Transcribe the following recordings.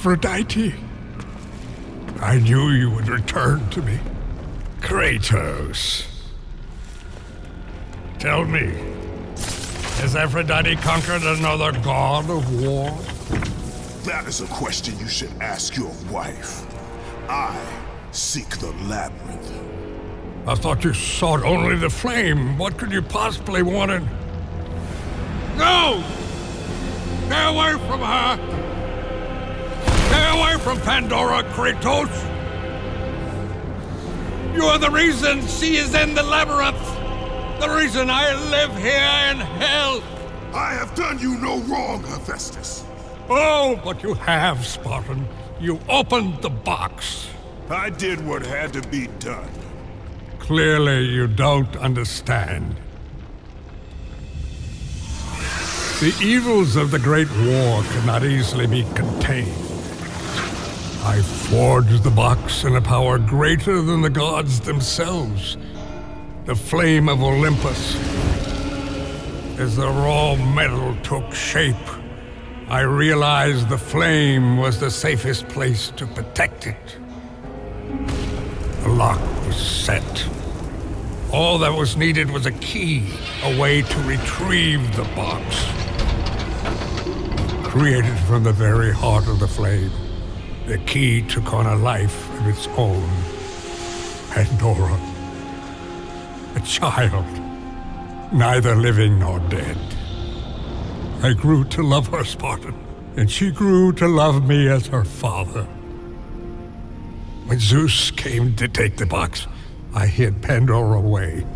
Aphrodite. I knew you would return to me. Kratos. Tell me, has Aphrodite conquered another god of war? That is a question you should ask your wife. I seek the labyrinth. I thought you sought only the flame. What could you possibly want in... No! Stay away from her! Stay away from Pandora, Kratos! You are the reason she is in the labyrinth! The reason I live here in hell! I have done you no wrong, Hephaestus. Oh, but you have, Spartan. You opened the box. I did what had to be done. Clearly, you don't understand. The evils of the Great War cannot easily be contained. I forged the box in a power greater than the gods themselves. The flame of Olympus. As the raw metal took shape, I realized the flame was the safest place to protect it. The lock was set. All that was needed was a key, a way to retrieve the box. Created from the very heart of the flame, the key took on a life of its own. Pandora. A child, neither living nor dead. I grew to love her, Spartan, and she grew to love me as her father. When Zeus came to take the box, I hid Pandora away.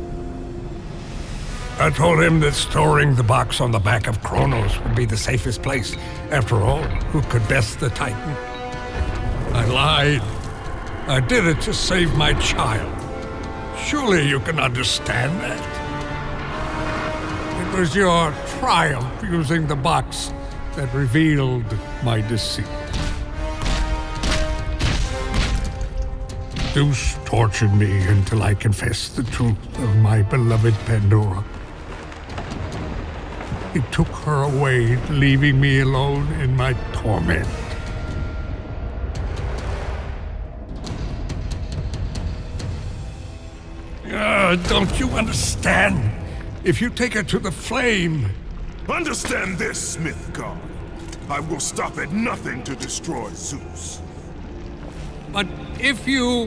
I told him that storing the box on the back of Cronos would be the safest place. After all, who could best the Titan? I lied. I did it to save my child. Surely you can understand that. It was your triumph using the box that revealed my deceit. Zeus tortured me until I confessed the truth of my beloved Pandora. He took her away, leaving me alone in my torment. Don't you understand? If you take her to the flame... Understand this, Smith God. I will stop at nothing to destroy Zeus. But if you...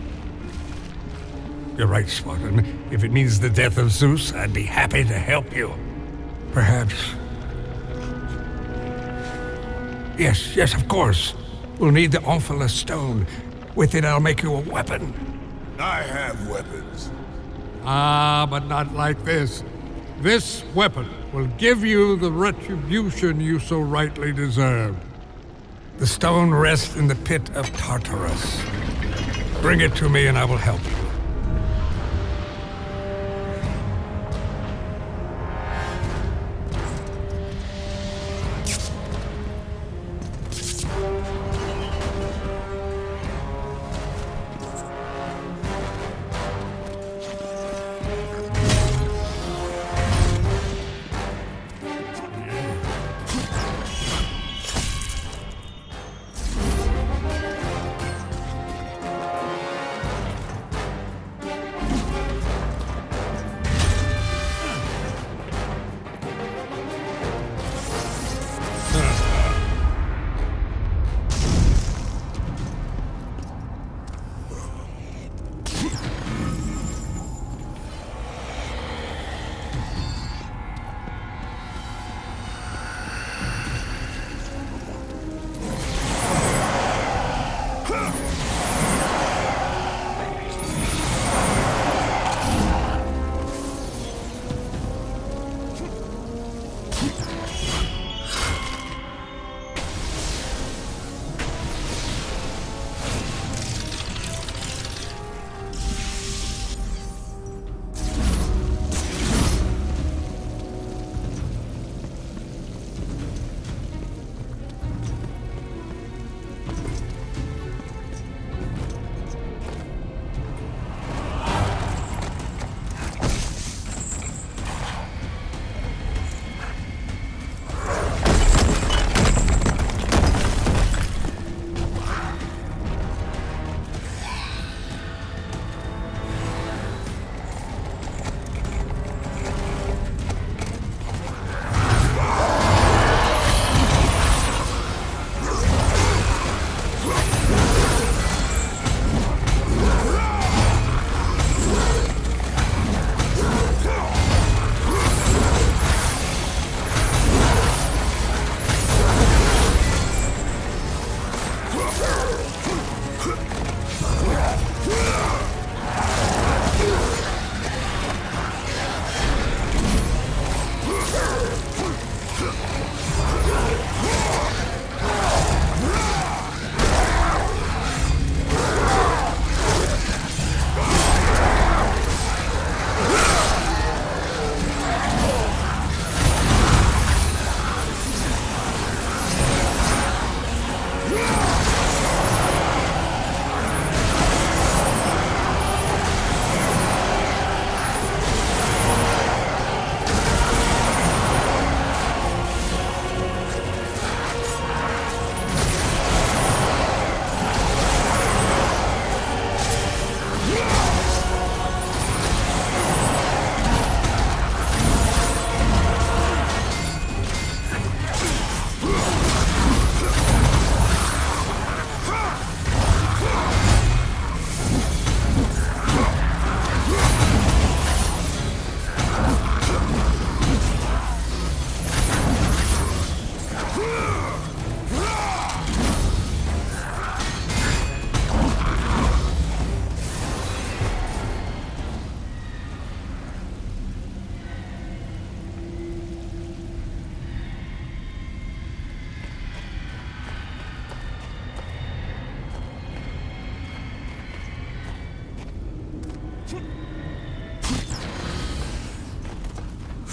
You're right, Spartan. If it means the death of Zeus, I'd be happy to help you. Perhaps. Yes, of course. We'll need the omphalos stone. With it, I'll make you a weapon. I have weapons. Ah, but not like this. This weapon will give you the retribution you so rightly deserve. The stone rests in the pit of Tartarus. Bring it to me and I will help you.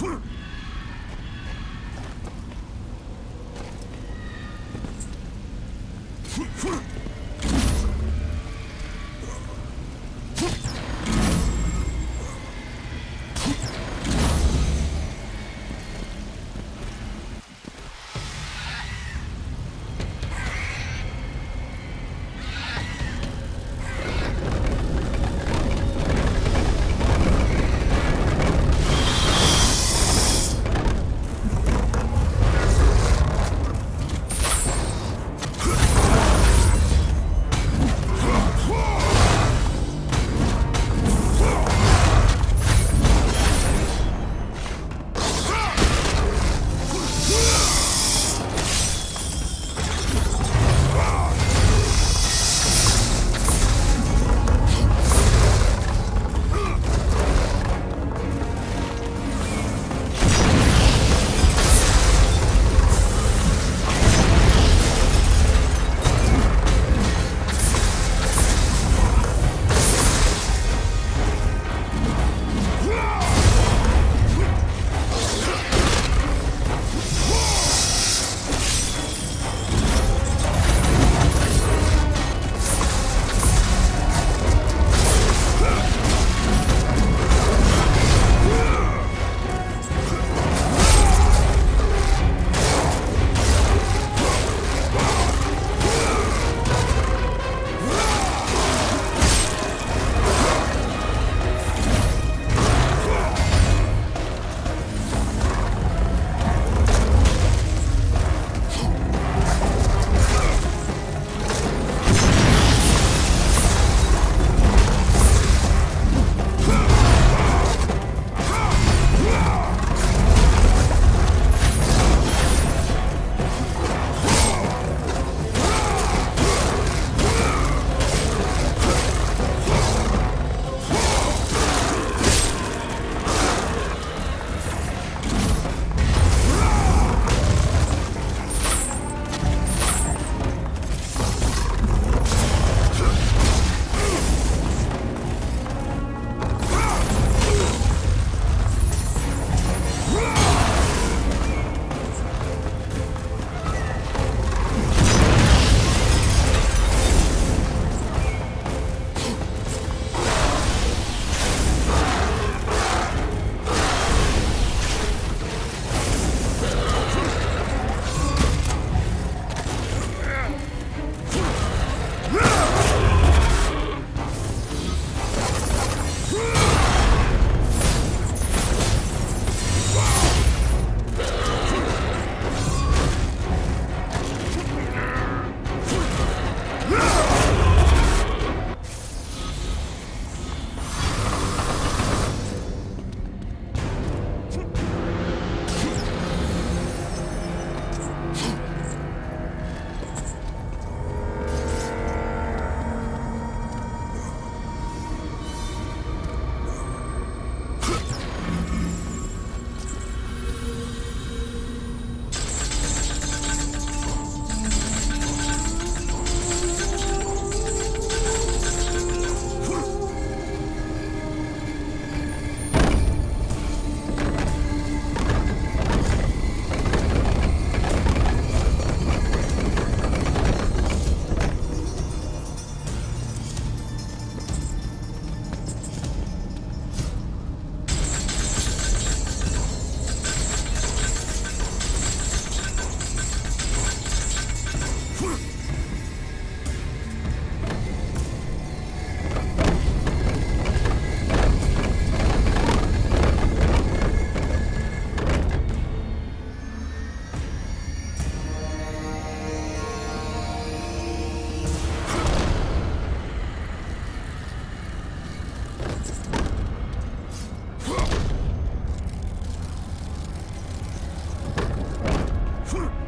Huh.